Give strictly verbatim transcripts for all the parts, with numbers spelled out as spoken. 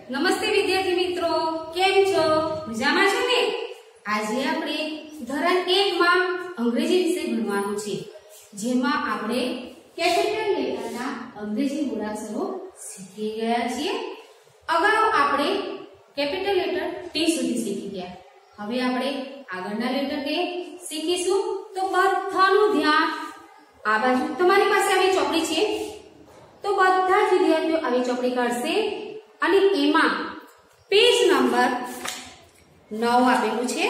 નમસ્તે વિદ્યાર્થી મિત્રો, કેમ છો? મજામાં છો ને? આજે આપણે ધોરણ એક માં અંગ્રેજી વિષય ભણવાનું છે, જેમાં આપણે કેપિટલ લેટરના અંગ્રેજી મૂળાક્ષરો શીખી ગયા છીએ. અગાઉ આપણે કેપિટલ લેટર ટી સુધી શીખી ગયા. હવે આપણે આગળના લેટરને શીખીશું. તો બધાનું ધ્યાન આ બાજુ. તમારી પાસે આવી ચોપડી છે, તો બધા જ વિદ્યાર્થીઓ આવી ચોપડી કાઢશે અને એમાં પેજ નંબર નવ આપેલું છે,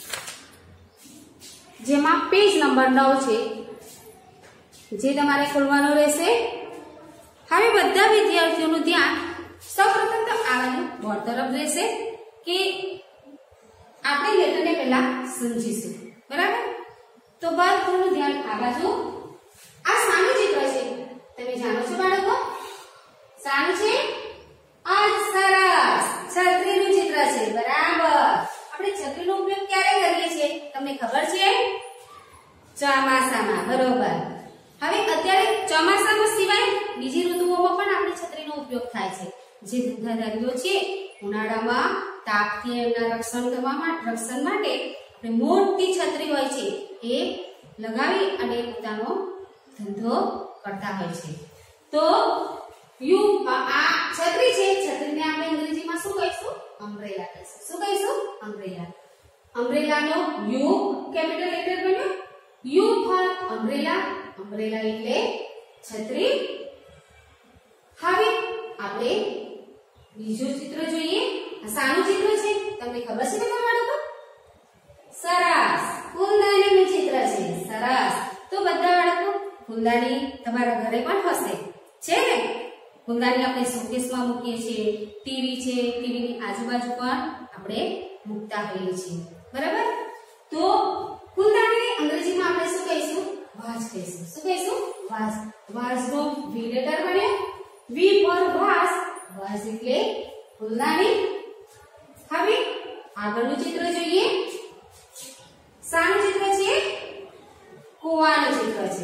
જેમાં પેજ નંબર નવ છે, જે તમારે ખોલવાનું રહેશે. હવે બધા વિદ્યાર્થીઓનું ધ્યાન સૌપ્રથમ તો આ બાજુ બોર્ડ તરફ રહેશે કે આપણે લેટરને પહેલા સમજીશું, બરાબર? તો બધાનું ધ્યાન આ બાજુ. આ સાનું ચિત્ર છે, તમે જાણો છો બાળકો? સાનું છે. આ સરસ છત્રીનું ચિત્ર છે, બરાબર. આપણે છત્રીનો ઉપયોગ ક્યારે કરીએ છીએ તમને ખબર છે? ચોમાસામાં, બરોબર. હવે અત્યારે ચોમાસામાં સિવાય બીજી ઋતુઓમાં પણ આપણે છત્રીનો ઉપયોગ થાય છે. જે ધંધાદારીઓ છે, ઉનાળામાં તાપથી એમના રક્ષણ કરવા માટે રક્ષણ માટે આપણે મોટી છત્રી હોય છે એ લગાવી અને પોતાનો ધંધો કરતા હોય છે. તો યુ આ છત્રી છે, છત્રીને આપણે અંગ્રેજીમાં શું કહીશું? અમ્બ્રેલા કહીશું. શું કહીશું? અમ્બ્રેલા. અમ્બ્રેલાનો યુ કેપિટલ લેટર બન્યો. U for umbrella. અમ્બ્રેલા એટલે છત્રી. હવે આપણે બીજું ચિત્ર જોઈએ. આ સાનું ચિત્ર છે, તમને ખબર છે બધા બાળકો? સરસ ફૂલદાનીનું ચિત્ર છે, સરસ. તો બધા બાળકો ફૂલદાની તમારા ઘરે પણ હશે, છે ને? ફૂલદાની આપણે શોકેસમાં મૂકીએ છીએ, ટીવી છે, ટીવીની આજુબાજુ પણ આપણે મૂકતા હોઈએ છીએ, બરાબર? તો ફૂલદાનીને અંગ્રેજીમાં આપણે શું કહીશું? વાઝ કહીશું. શું કહીશું? વાઝ. વાઝનો વી લેટર બન્યો. વી ફોર વાઝ. વાઝ એટલે ફૂલદાની. હવે આગળનું ચિત્ર જોઈએ. શાનું ચિત્ર છે? કૂવાનું ચિત્ર છે.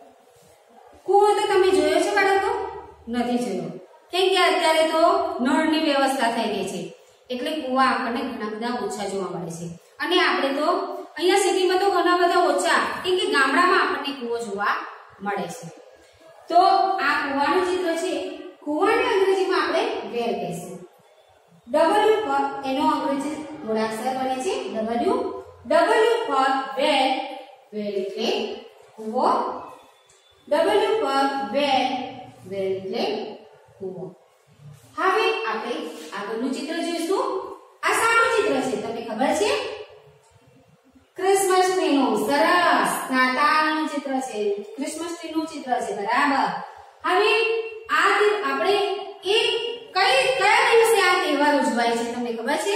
કૂવો તો તમે જોયો છે બાળકો? નથી જોયો, કેમ કે અત્યારે તો નળની વ્યવસ્થા થઈ ગઈ છે, એટલે કૂવા આપણને ઘણા બધા ઓછા જોવા મળે છે. અને આપણે તો અહીંયા સિટીમાં તો ઘણા બધા ઓછા, કેમ કે ગામડામાં આપણને કૂવો જોવા મળે છે. તો આ કૂવાનું ચિત્ર છે. કૂવાને અંગ્રેજીમાં આપણે વેલ કહીશું. ડબલ્યુ ફોર એનો અંગ્રેજી મૂળાક્ષર બને છે W. W for well. Well એટલે કૂવો. W for well. વેલ એટલે કૂવો. હવે આપણે આગળનું ચિત્ર જોઈશું. આ શાનું ચિત્ર છે તમને ખબર છે? ક્રિસમસ ટ્રીનું. સરસ નાતાલનું ચિત્ર છે, ક્રિસમસ ટ્રીનું ચિત્ર છે, બરાબર. હવે આ આપણે એક કઈ કયા દિવસે આ તહેવાર ઉજવાય છે તમને ખબર છે?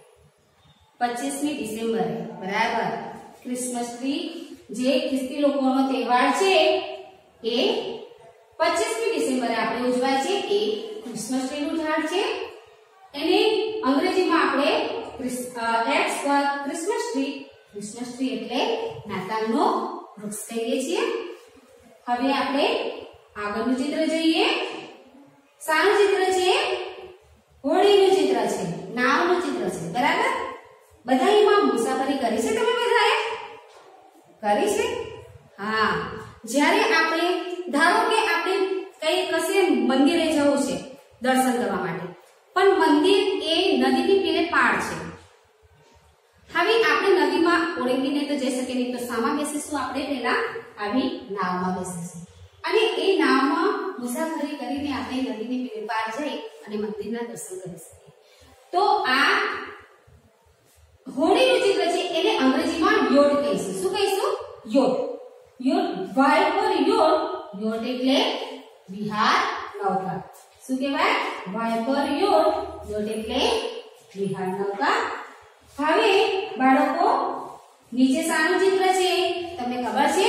પચીસમી ડિસેમ્બરે, બરાબર. ક્રિસમસ ટ્રી જે ખ્રિસ્તી લોકોનો તહેવાર છે એ પચીસમી ડિસેમ્બરે આપણે ઉજવાય છે. એ ક્રિસમસ ટ્રીનું ઝાડ છે. એને અંગ્રેજીમાં આપણે X for Christmas tree. Christmas tree એટલે નાતાલનો વૃક્ષ કહીએ છીએ. હવે આપણે આગળનું ચિત્ર જોઈએ. શાનું ચિત્ર છે? હોળીનું ચિત્ર છે, નાવનું ચિત્ર છે, બરાબર. બધા એમાં મુસાફરી કરી છે તમે બધાએ? કરી છે? હા. જ્યારે આપણે ધારો કે આપણે કઈ કશે મંદિરે જવું છે દર્શન કરવા માટે, પણ મંદિર એ નદીની પીરે પાર છે. હવે આપણે નદીમાં ઓળંગીને તો જઈ શકીએ નહીં, તો શામાં બેસીશું? આપણે પહેલા આવી નાવમાં બેસીશું અને એ નાવમાં મુસાફરી કરીને આપણે નદીની પીરે પાર જઈ અને મંદિરના દર્શન કરી શકીએ. તો આ હોળીનું ચિત્ર છે, એને અંગ્રેજીમાં યોટ કહીશું. શું કહીશું? Yacht. Yacht. Y for yacht. Yacht એટલે વિહાર નૌકા. શું કહેવાય? Y for yacht. યોટ એટલે વિહાર નૌકા. હવે બાળકો નીચે શાનું ચિત્ર છે તમને ખબર છે?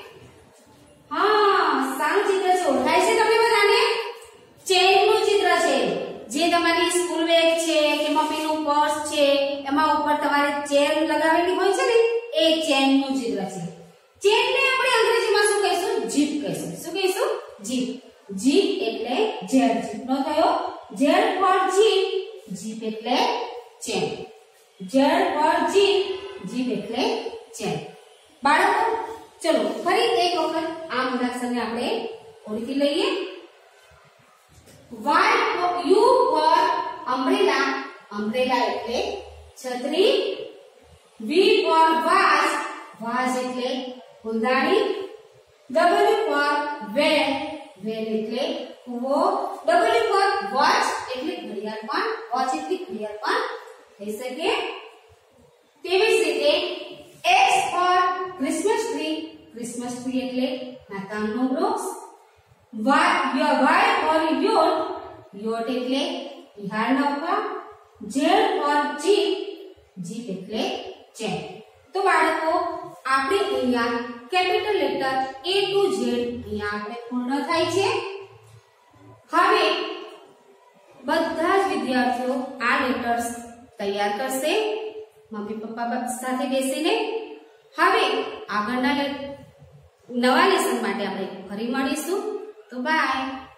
હા, શાનું ચિત્ર છે? ઓળખાય છે તમને બધાને? ચેનનું ચિત્ર છે. જે તમારી સ્કૂલ બેગ છે કે મમ્મીનું પર્સ છે, એમાં ઉપર તમારે ચેન લગાવેલી હોય છે ને, એ ચેનનું ચિત્ર છે. ચેનને આપણે અંગ્રેજીમાં શું કહીશું? જીપ કહીશું. શું કહીશું? જીપ. જીપ એટલે ઝેડ. જીપનો થયો ઝેડ ફોર જીપ. જીપ એટલે chain. Z for zip, zip એટલે ચેન. બાળકો ચલો ફરી એક વખત આ મૂળાક્ષરને આપણે ઓળખી લઈએ. Y for U for umbrella, umbrella એટલે છત્રી. વી ફોર વાઝ, વાઝ એટલે ફૂલદાણી. ડબલ્યુ ફોર વેલ, વેલ એટલે કૂવો. ડબલ્યુ ફોર વોચ એટલે ઘડિયાળ પણ, વોચ એટલે ઘડિયાળ પણ થઈ શકે. તેવી જ રીતે X for Christmas tree, Christmas tree એટલે નાતાલનું વૃક્ષ. Y Y for yacht, yacht એટલે વિહાર નૌકા. ઝેડ ફોર જીપ, જીપ એટલે ચેન. તો બાળકો આપણે અહીંયા capital letter A to Z અહીંયા આપણે પૂર્ણ થાય છે. હવે બધા જ વિદ્યાર્થીઓ આ લેટર્સ તૈયાર કરશે મમ્મી પપ્પા સાથે બેસીને. હવે આગળના નવા લેસન માટે આપણે ફરી મળીશું. તો બાય.